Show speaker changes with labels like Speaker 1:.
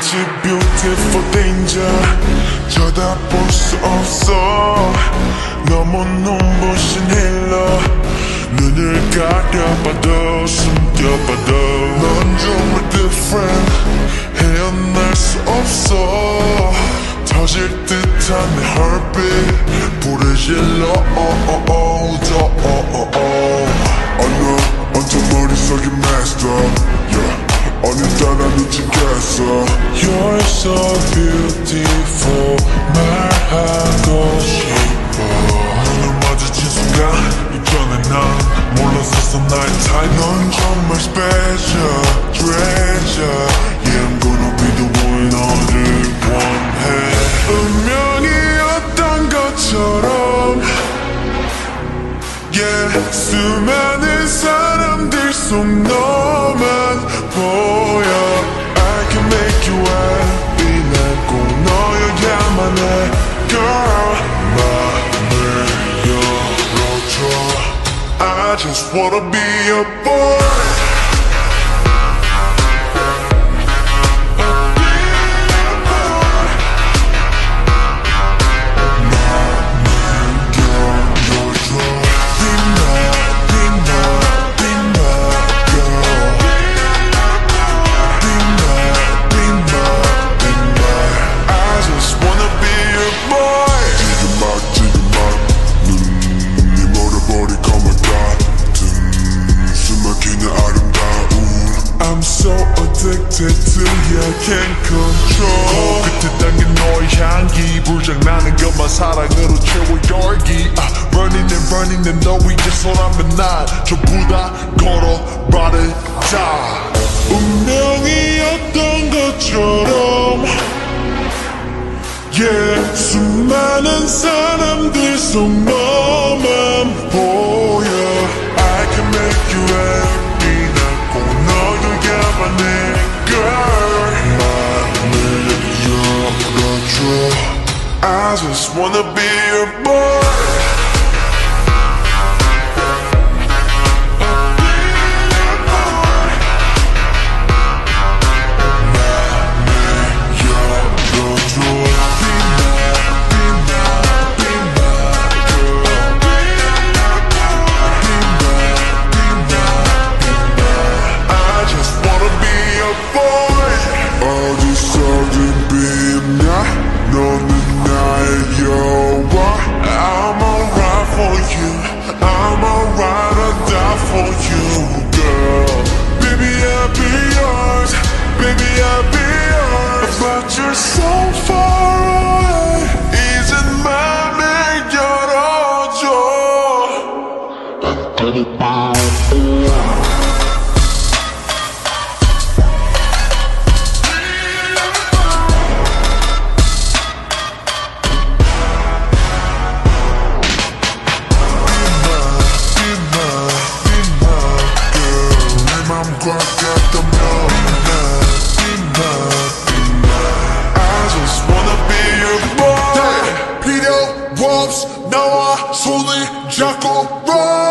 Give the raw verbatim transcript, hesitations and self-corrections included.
Speaker 1: beautiful danger 쳐다볼 수 없어 너무 눈부신 힐러 눈을 가려봐도 숨겨봐도 넌 정말 different 헤어날 수 없어 터질 듯한 내 heartbeat 불을 질러 oh, oh, oh, 더 oh, oh, oh. 어느 언제 머릿속이 messed up yeah. 오늘따라 미치겠어 You're so beautiful 말하고 싶어 눈을 마주친 순간 이전에 난 몰랐었어 나의 type 넌 정말 special treasure Yeah I'm gonna be the one 너를 원해 운명이었던 것처럼 Yeah 수많은 사람들 속 너만 보여 I can make you happy 난 꼭 너여야만 해 Girl 맘을 열어줘 I just wanna be a boy addicted to you, can't control 코끝에 당긴 너의 향기 불장나는 것만 사랑으로 채워 열기 uh, Burning and burning and 너 이제 손하면 난 전부 다 걸어 말해자 운명이었던 것처럼 Yeah 수많은 사람들 속 너만 보여 I can make you happy 난 꼭 너여야만 해 Girl 맘을 열어줘 I just wanna be a boy But you're so far away 이젠 맘을 열어줘 내 맘과 같다면 너와 손을 잡고 run